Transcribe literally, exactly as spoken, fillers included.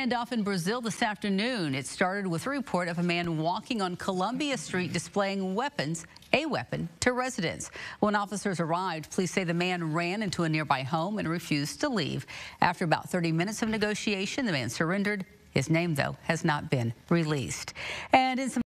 Standoff in Brazil this afternoon. It started with a report of a man walking on Columbia Street displaying weapons, a weapon, to residents. When officers arrived, police say the man ran into a nearby home and refused to leave. After about thirty minutes of negotiation, the man surrendered. His name, though, has not been released. And in some